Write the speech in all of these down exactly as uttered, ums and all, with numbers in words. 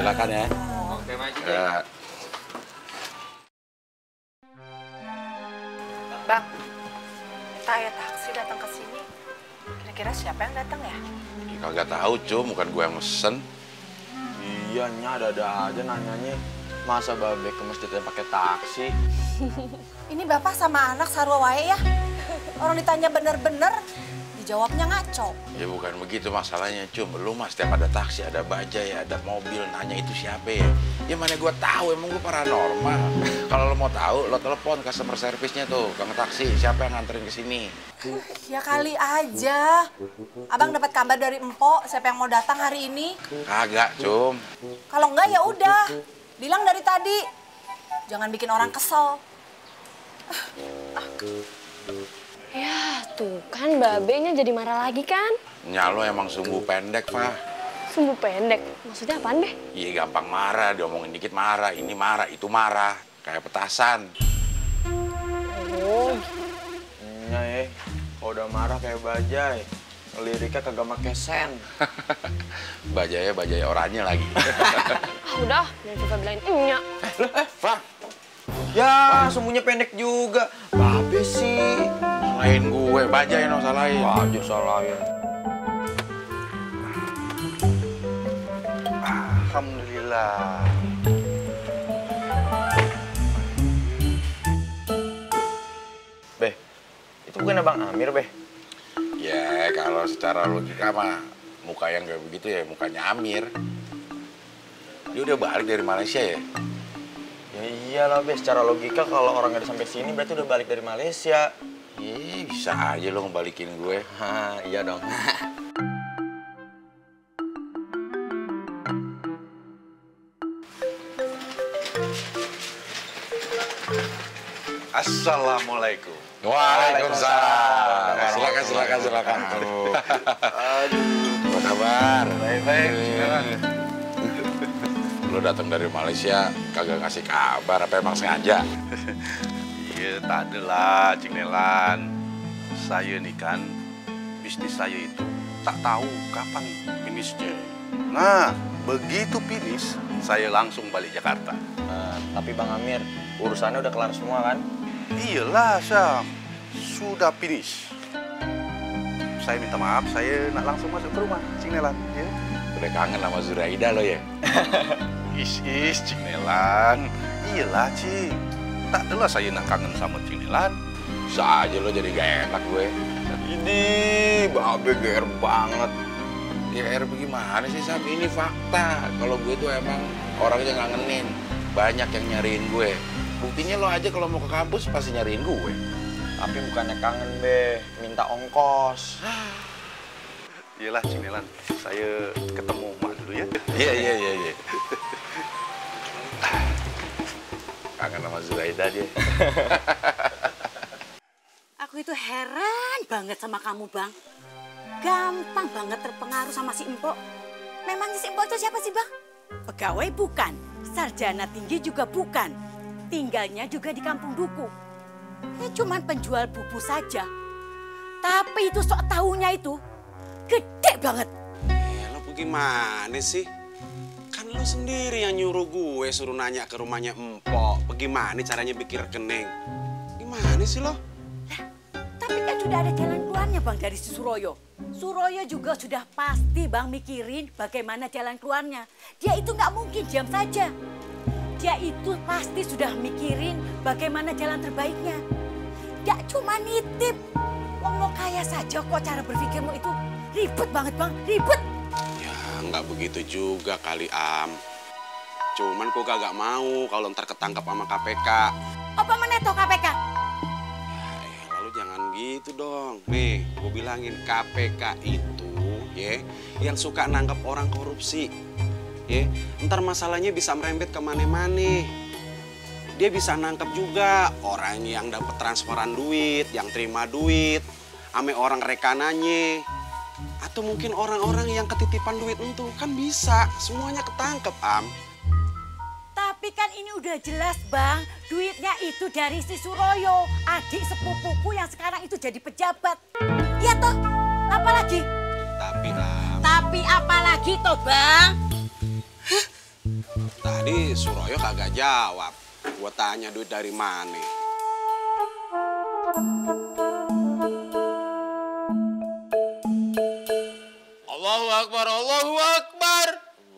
silakan ya. Oke, maju. Ya. Bang, saya taksi datang ke sini. Kira-kira siapa yang datang ya? Ya, kagak tahu, Cum, bukan gue yang mesen. Iya, nya ada-ada aja nanyanya. Masa babe ke masjidnya pakai taksi? Ini bapak sama anak sarwa wae ya? Orang ditanya bener-bener, dijawabnya ngaco. Ya bukan begitu masalahnya, Cum. Lu mah setiap ada taksi, ada bajai, ada mobil, nanya itu siapa ya? Ya mana gue tahu, emang gue paranormal. Kalau lo mau tahu, lo telepon customer service-nya tuh, kang taksi, siapa yang nganterin ke sini? Ya kali aja. Abang dapat kabar dari Empok, siapa yang mau datang hari ini? Kagak, Cum. Kalau enggak ya udah, bilang dari tadi. Jangan bikin orang kesel. Ya, tuh kan babenya jadi marah lagi kan? Nya lo emang sumbu pendek, Pak. Sumbu pendek? Maksudnya apaan, Be? Iya gampang marah, diomongin dikit marah, ini marah, itu marah. Kayak petasan. Oh, Nya eh, kalau udah marah kayak bajai. Liriknya kagak make sen. Bajaya, bajaya oranye lagi. ah udah, jangan coba bilangin enya. Lah, eh, Fah. Ya, sumbunya pendek juga. Babe sih. Salahin gue, bajai no salahin. Wajar salahin. Alhamdulillah. Beh, itu bukan Abang Amir, Beh. Ya, kalau secara logika mah muka yang kayak begitu ya mukanya Amir. Dia udah balik dari Malaysia ya? Ya iyalah, Beh. Secara logika kalau orang nggak sampai sini berarti udah balik dari Malaysia. Ih, bisa aja lo ngebalikin gue. Hah, iya dong. Assalamualaikum. Waalaikumsalam. Silakan, silakan, silakan. Aduh. Apa kabar? Baik-baik. Lo datang dari Malaysia kagak ngasih kabar apa emang sengaja? Iya, tak adalah, Cing Nelan. Saya nih kan, bisnis saya itu tak tahu kapan finishnya. Nah, begitu finish, saya langsung balik Jakarta. Nah, tapi Bang Amir, urusannya udah kelar semua kan? Iyalah, Syam. Sudah finish. Saya minta maaf, saya nak langsung masuk ke rumah, Cing Nelan. Ya. Udah kangen sama Zuraida lo ya? Is, is, Cing Nelan. Iyalah, Cing. Tak adalah saya nak kangen sama Cing Nelan. Bisa aja lo jadi gak enak gue. Ini babe G R banget. Ya er bagaimana sih, Sam? Ini fakta. Kalau gue tuh emang orangnya ngangenin. Banyak yang nyariin gue. Buktinya lo aja kalau mau ke kampus pasti nyariin gue. Tapi bukannya kangen, Be. Minta ongkos. Iyalah, Cing Nelan. Saya ketemu Mak dulu ya. Iya, iya, iya, iya. Kangen sama Zuraida dia. Aku itu heran banget sama kamu, Bang. Gampang banget terpengaruh sama si Empok. Memangnya si Empok itu siapa sih, Bang? Pegawai bukan, sarjana tinggi juga bukan. Tinggalnya juga di kampung duku. Ya cuman penjual bubu saja. Tapi itu sok tahunya itu gede banget. Eh, lo bagaimana sih? Kan lo sendiri yang nyuruh gue suruh nanya ke rumahnya Empok. Bagaimana caranya bikin rekening? Gimana sih lo? Tapi kan sudah ada jalan keluarnya, Bang, dari si Suroyo. Suroyo juga sudah pasti, Bang, mikirin bagaimana jalan keluarnya. Dia itu nggak mungkin diam saja. Dia itu pasti sudah mikirin bagaimana jalan terbaiknya. Gak cuma nitip. Wong mau kaya saja kok cara berpikirmu itu ribet banget, Bang, ribet. Ya nggak begitu juga kali, Am. Cuman kok kagak mau kalau ntar ketangkap sama K P K. Apa meneto K P K? Eh, lalu jangan gitu dong. Nih, gue bilangin K P K itu ya yang suka nangkep orang korupsi. Ya, ntar masalahnya bisa merembet ke mana-mana. Dia bisa nangkep juga orang yang dapat transferan duit, yang terima duit, ame orang rekanannya. Atau mungkin orang-orang yang ketitipan duit itu kan bisa. Semuanya ketangkep, Am. Tapi kan ini udah jelas, Bang. Duitnya itu dari si Suroyo, adik sepupuku yang sekarang itu jadi pejabat. Iya toh? Apalagi? Tapi, Am. Tapi apalagi toh, Bang? Tadi Suroyo kagak jawab. Gua tanya duit dari mana. Allahu Akbar, Allahu Akbar.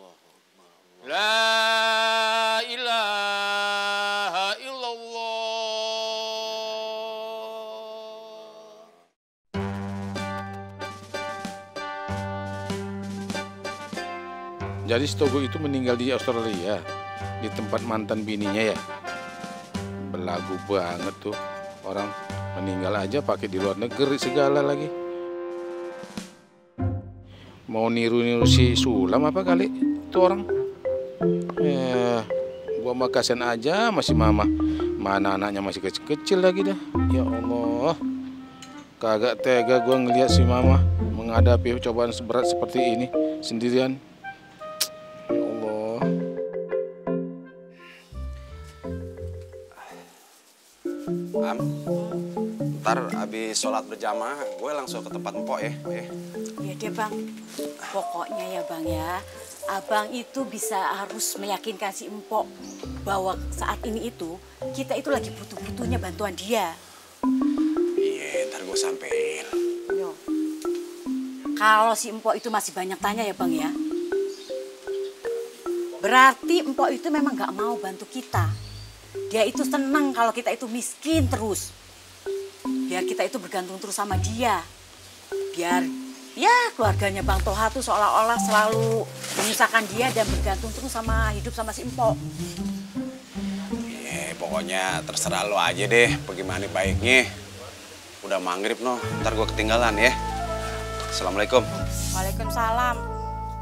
La ilaha illallah. Jadi si Togo itu meninggal di Australia, di tempat mantan bininya ya. Belagu banget tuh, orang meninggal aja pakai di luar negeri segala lagi. Mau niru-niru si Sulam apa kali tuh orang? Eh, gua mah kasihan aja masih mama. Mana anaknya masih kecil-kecil lagi dah. Ya Allah, kagak tega gua ngelihat si mama menghadapi cobaan seberat seperti ini sendirian. Am, ntar abis sholat berjamaah, gue langsung ke tempat Mpok ya. ya. Iya deh bang, pokoknya ya bang ya, abang itu bisa harus meyakinkan si Empok bahwa saat ini itu kita itu lagi butuh-butuhnya bantuan dia. Iya, ntar gue sampein. Yo. Kalau si Empok itu masih banyak tanya ya bang ya, berarti Empok itu memang nggak mau bantu kita. Dia itu senang kalau kita itu miskin terus. Biar kita itu bergantung terus sama dia. Biar ya keluarganya Bang Toha tuh seolah-olah selalu menyusahkan dia dan bergantung terus sama hidup sama si Empok. Iya, pokoknya terserah lo aja deh bagaimana baiknya. Udah maghrib noh, ntar gue ketinggalan ya. Assalamualaikum. Waalaikumsalam.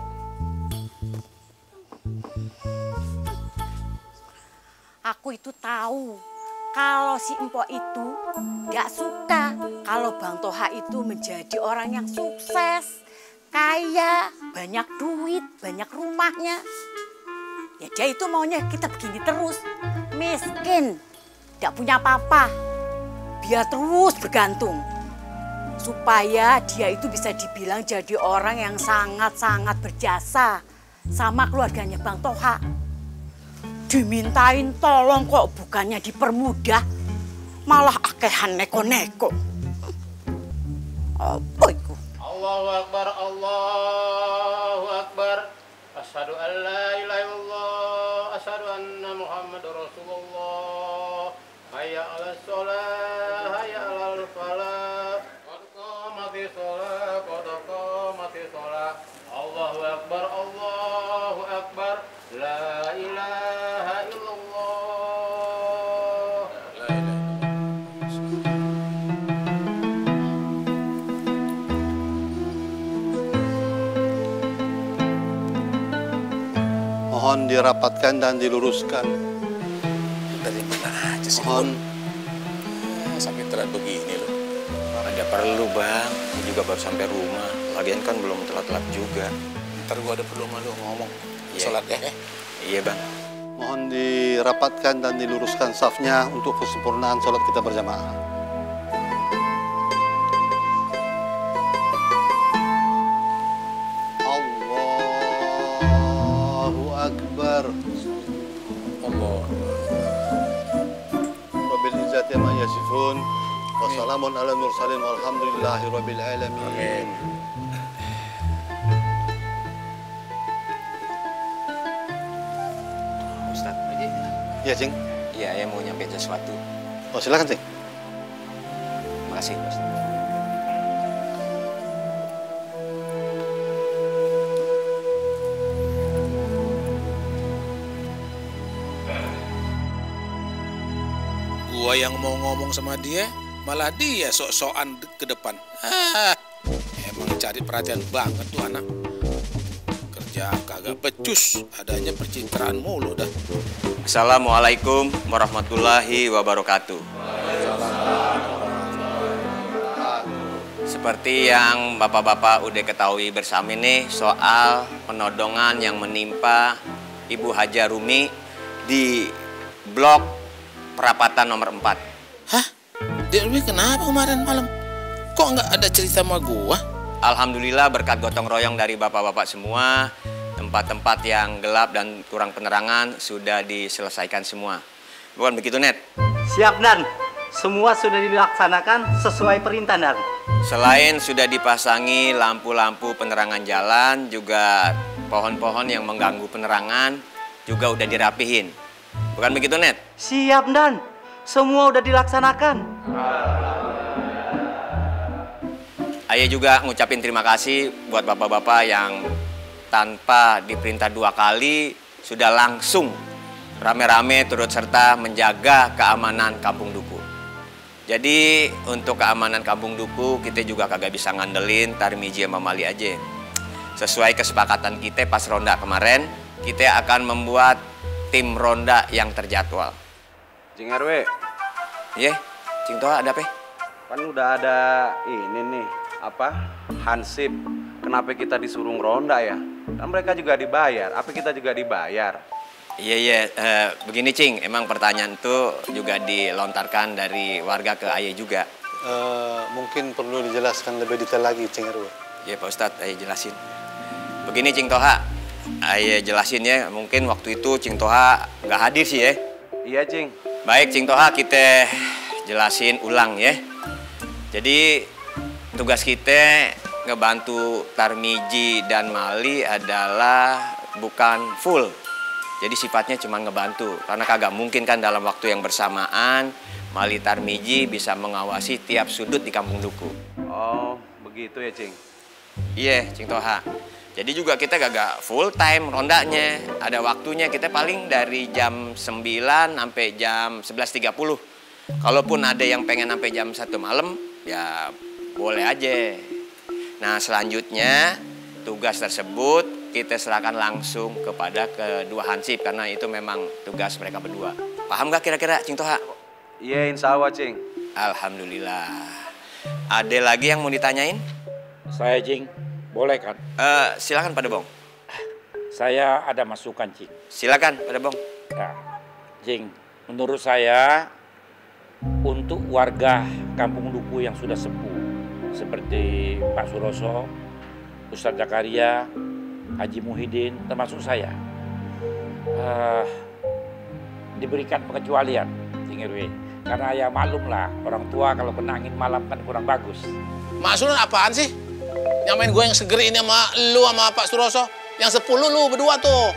Aku itu tahu kalau si Empok itu gak suka kalau Bang Toha itu menjadi orang yang sukses, kaya, banyak duit, banyak rumahnya. Ya dia itu maunya kita begini terus, miskin, gak punya apa-apa, biar terus bergantung. Supaya dia itu bisa dibilang jadi orang yang sangat-sangat berjasa sama keluarganya Bang Toha. Dimintain tolong kok bukannya dipermudah, malah akehan neko-neko. Apa itu? Allahu Akbar, Allahu Akbar. Asyhadu an la ilaha illallah, asyhadu anna Muhammadar Rasulullah. Hayya 'alas shalah, hayya 'alal falah. Qad qamatis shalah, qad qamatis shalah. Allahu Akbar, Allahu Akbar. La ilaha illallah. La ilaha Mohon dirapatkan dan diluruskan. Dari mana aja sih? Mohon. Eh, sampai telat begini loh. Ada perlu bang, ini juga baru sampai rumah. Lagian kan belum telat-telat juga. Ntar gua ada perlu sama lu ngomong. Iya. Sholat ya. Iya bang. Mohon dirapatkan dan diluruskan safnya untuk kesempurnaan sholat kita berjamaah. Allahu Akbar. Allah. Rabbil izzati amma yasifun. Wassalamun ala mursalin walhamdulillahi rabbil alamin. Amin. Ustadz, Ya, Cing. iya saya mau nyampein sesuatu. Oh, silakan, Cing. Makasih Ustadz. Gua yang mau ngomong sama dia, malah dia sok-sokan ke depan. Ah, emang cari perhatian banget tuh anak. Kerja kagak becus, adanya percitraan mulu dah. Assalamualaikum warahmatullahi wabarakatuh. Seperti yang bapak-bapak udah ketahui bersama ini soal penodongan yang menimpa Ibu Haja Rumi di blok perapatan nomor empat. Hah? Dia Rumi kenapa kemarin malam? Kok nggak ada cerita sama gua? Alhamdulillah berkat gotong royong dari bapak-bapak semua, tempat-tempat yang gelap dan kurang penerangan sudah diselesaikan semua. Bukan begitu, Net? Siap, Dan. Semua sudah dilaksanakan sesuai perintah, Dan. Selain sudah dipasangi lampu-lampu penerangan jalan, juga pohon-pohon yang mengganggu penerangan juga udah dirapihin. Bukan begitu, Net? Siap, Dan. Semua udah dilaksanakan. Ayah juga ngucapin terima kasih buat bapak-bapak yang tanpa diperintah dua kali sudah langsung rame-rame turut serta menjaga keamanan Kampung Duku. Jadi untuk keamanan Kampung Duku kita juga kagak bisa ngandelin Tarmiji sama Mali aja. Sesuai kesepakatan kita pas ronda kemarin, kita akan membuat tim ronda yang terjadwal. Cing R W. Iya, Cing Toha ada apa? Kan udah ada ini nih, apa? Hansip. Kenapa kita disuruh ronda ya? Kan mereka juga dibayar, apa kita juga dibayar? Iya, iya. Uh, begini, Cing. Emang pertanyaan itu juga dilontarkan dari warga ke Ayah juga. Uh, mungkin perlu dijelaskan lebih detail lagi, Cing R W. Iya, Pak Ustadz. Ayah jelasin. Begini, Cing Toha. Ayah jelasin ya. Mungkin waktu itu Cing Toha nggak hadir sih ya. Iya, Cing. Baik, Cing Toha, kita jelasin ulang ya. Jadi, tugas kita ngebantu Tarmiji dan Mali adalah bukan full. Jadi sifatnya cuma ngebantu. Karena kagak mungkin kan dalam waktu yang bersamaan Mali Tarmiji bisa mengawasi tiap sudut di Kampung Duku. Oh, begitu ya, Cing? Iya, Cing Toha. Jadi juga kita kagak full time rondanya. Ada waktunya, kita paling dari jam sembilan sampai jam sebelas tiga puluh. Kalaupun ada yang pengen sampai jam satu malam, ya boleh aja. Nah, selanjutnya tugas tersebut kita serahkan langsung kepada kedua hansip karena itu memang tugas mereka berdua. Paham gak kira-kira, Cing Toha? Iya, insya Allah, Cing. Alhamdulillah. Ada lagi yang mau ditanyain? Saya, Cing. Boleh kan? Uh, silakan Pada Bong. Saya ada masukan, Cing. Silakan Pada Bong. Nah, Cing, menurut saya untuk warga Kampung Duku yang sudah sepuh seperti Pak Suroso, Ustadz Zakaria, Haji Muhyiddin, termasuk saya, uh, diberikan pengecualian, Cing R W. Karena ya maklum lah, orang tua kalau kena angin malam kan kurang bagus. Maksudnya apaan sih? Nyamain gue yang seger ini sama lu sama Pak Suroso. Yang sepuluh lu berdua tuh.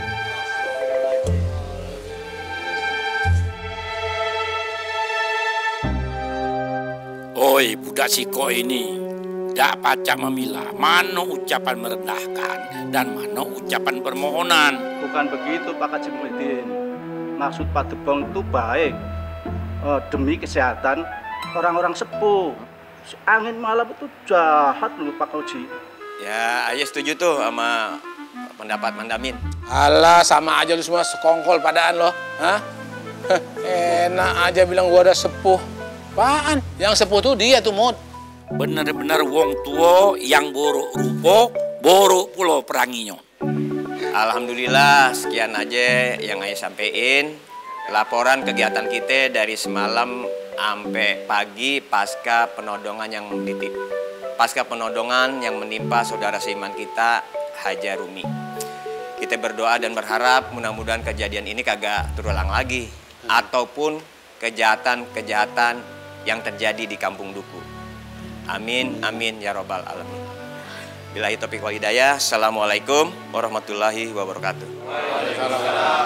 Oi, budak siko ini. Dak pacak memilah mana ucapan merendahkan dan mana ucapan permohonan. Bukan begitu, Pak Haji Muhyiddin. Maksud Pak Debong itu baik. Uh, demi kesehatan orang-orang sepuh. Angin malam itu jahat loh, Pak Haji. Ya, Ayah setuju tuh sama pendapat Mandamin. Alah, sama aja lu semua sekongkol padaan lo. Hah? Enak aja bilang gua udah sepuh. Apaan? Yang sepuh tuh dia tuh, Mut. Bener-bener wong tua yang borok rupo, borok pulau peranginyo. Alhamdulillah, sekian aja yang Ayah sampein. Laporan kegiatan kita dari semalam sampai pagi pasca penodongan yang ditip. Pasca penodongan yang menimpa saudara seiman kita, Haja Rumi. Kita berdoa dan berharap mudah-mudahan kejadian ini kagak terulang lagi. Ataupun kejahatan-kejahatan yang terjadi di Kampung Duku. Amin, amin, ya robbal alamin. Billahi taufiq wal hidayah. Assalamualaikum warahmatullahi wabarakatuh. Waalaikumsalam.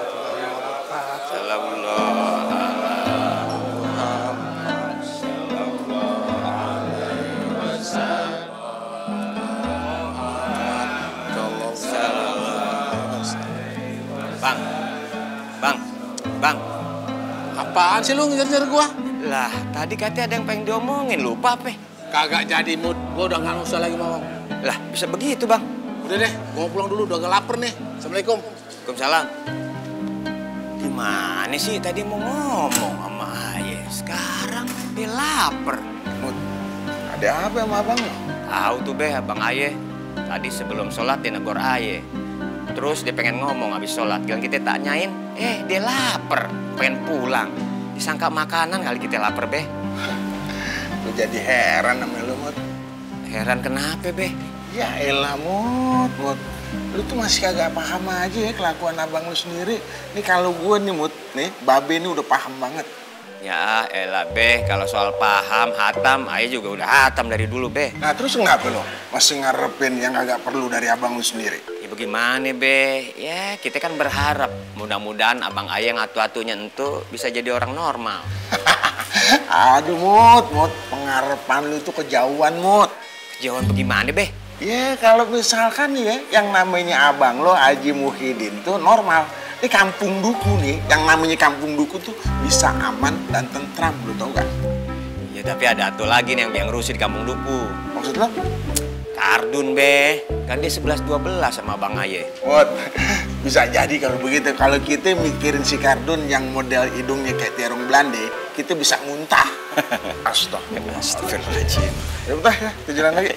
Bang, bang, bang. Apaan sih lu ngejar-ngejar gua? Lah, tadi katanya ada yang pengen diomongin, lupa apa? Kagak jadi, Mut. Gua udah nggak usah lagi ngomong. Lah, bisa begitu, Bang? Udah deh, gua pulang dulu, udah agak lapar nih. Assalamualaikum. Waalaikumsalam. Di mana sih tadi mau ngomong sama Ayah? Sekarang dia lapar. Mut, ada apa sama abang lo? Tahu tuh, Beh, Abang Ayah. Tadi sebelum sholat dia negor Ayah. Terus dia pengen ngomong habis sholat. Gila kita tanyain, eh dia lapar, pengen pulang. Disangka makanan kali kita lapar, Beh. Lu jadi heran sama lu, Mut. Heran kenapa, Beh? Ya elah, Mut, Mut. lu tuh masih kagak paham aja ya kelakuan abang lu sendiri. Nih kalau gue nih Mut, nih Babe ini udah paham banget. Ya elah Be, kalau soal paham, hatam, ayah juga udah hatam dari dulu Be. Nah terus ngapa lo masih ngarepin yang agak perlu dari abang lu sendiri? Ya bagaimana Be, ya kita kan berharap mudah-mudahan abang ayah yang atu-atunya entu bisa jadi orang normal. Aduh Mut, Mut, pengharapan lu tuh kejauhan Mut. Kejauhan bagaimana Be? Ya kalau misalkan ya yang namanya abang lo Haji Muhyiddin tuh normal. Di kampung duku nih, yang namanya kampung duku tuh bisa aman dan tentram, lo tau gak? Ya tapi ada atu lagi nih yang yang rusuh di kampung duku. Maksud lo? Kardun Be, kan dia sebelas dua belas sama Bang Aye. Mut, bisa jadi kalau begitu. Kalau kita mikirin si Kardun yang model hidungnya kayak tiarung Belanda, kita bisa muntah. Astaga. Astagfirullahaladzim. Ya udah ya, kita jalan lagi.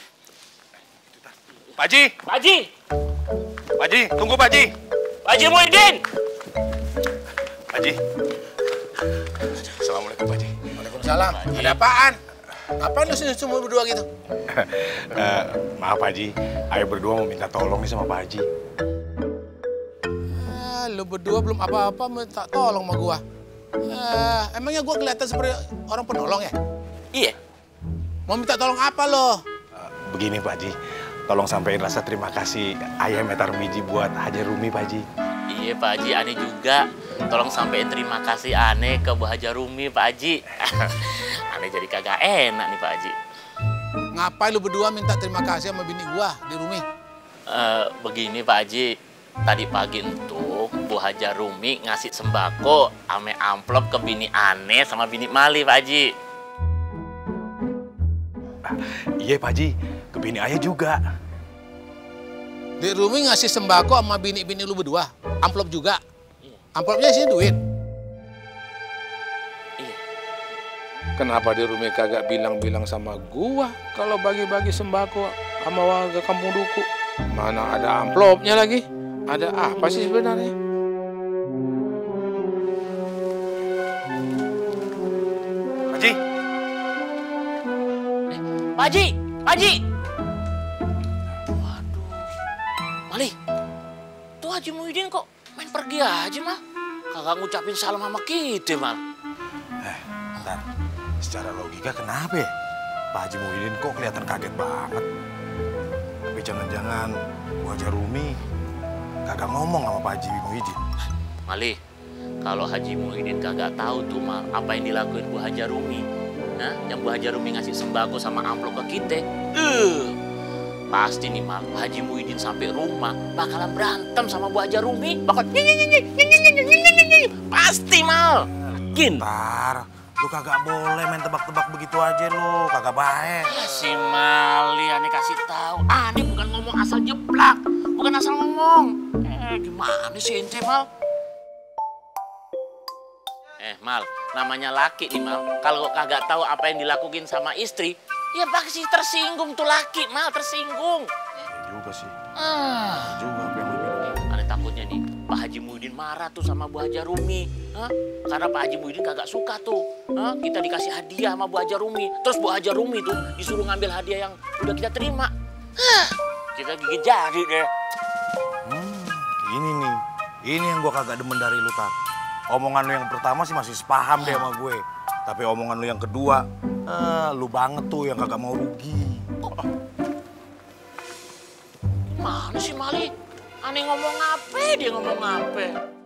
Pak Haji. Pak Haji. Pak Haji, tunggu Pak Haji. Pak Haji Muhyiddin. Pak Haji. Assalamualaikum Pak Haji. Waalaikumsalam. Ada apaan? Apaan lu sini semua berdua gitu? uh, maaf Pak Haji, ayah berdua mau minta tolong nih sama Pak Haji. Ah, lu berdua belum apa-apa minta tolong sama gua. Ah, emangnya gua kelihatan seperti orang penolong ya? Iya. Mau minta tolong apa lo? Uh, begini Pak Haji, tolong sampaikan rasa terima kasih ayah metar biji buat Haji Rumi Pak Haji. Iya Pak Haji, aneh juga. Tolong sampaikan terima kasih aneh ke Bu Haja Rumi Pak Haji. Aneh jadi kagak enak nih Pak Haji. Ngapain lu berdua minta terima kasih sama bini gua di Rumi? Uh, begini Pak Haji, tadi pagi entuh Bu Haja Rumi ngasih sembako ame amplop ke bini aneh sama bini Mali Pak Haji. Ah, iya Pak Haji, ke bini ayah juga. Di Rumi ngasih sembako sama bini-bini lu berdua? Amplop juga? Amplopnya isinya duit? Iya. Kenapa di Rumi kagak bilang-bilang sama gua kalau bagi-bagi sembako sama warga kampung duku? Mana ada amplopnya lagi? Ada apa sih sebenarnya? Pak Haji. Pak Haji, Pak Haji. Waduh. Mali, tuh Haji Muhyiddin kok main pergi aja mah. Kagak ngucapin salam sama kita mal. Eh, bentar. Secara logika kenapa ya? Pak Haji Muhyiddin kok kelihatan kaget banget. Tapi jangan-jangan Bu Haji Rumi kagak ngomong sama Pak Haji Muhyiddin. Mali, kalau Haji Muhyiddin kagak tahu tuh mal apa yang dilakuin Bu Haja Rumi, nah, yang Bu Haja Rumi ngasih sembako sama amplop ke kita, uh, pasti nih mal Haji Muhyiddin sampai rumah bakalan berantem sama Bu Haja Rumi, bakal pasti mal. Yakin? Ntar, lu kagak boleh main tebak-tebak begitu aja lu, kagak baik. Ya si Mali, aneh kasih tahu, aneh bukan ngomong asal jeplak, bukan asal ngomong. Eh, gimana sih ente mal? Eh Mal, namanya laki nih Mal, kalau kagak tahu apa yang dilakuin sama istri, ya pasti tersinggung tuh laki Mal, tersinggung. Ya juga sih. Ah. Ya juga apa yang lu bilang. Aneh takutnya nih, Pak Haji Muhyiddin marah tuh sama Bu Haja Rumi, Hah? Karena Pak Haji Muhyiddin kagak suka tuh, Hah? Kita dikasih hadiah sama Bu Haja Rumi, terus Bu Haja Rumi tuh disuruh ngambil hadiah yang udah kita terima. Hah, kita gigit jari deh. Hmm, ini nih, ini yang gua kagak demen dari lu, Tar. Omongan lu yang pertama sih masih sepaham deh sama gue. Tapi omongan lu yang kedua, eh, lu banget tuh yang kagak mau rugi. Oh. Mana sih Mali? Aneh ngomong apa, dia ngomong apa?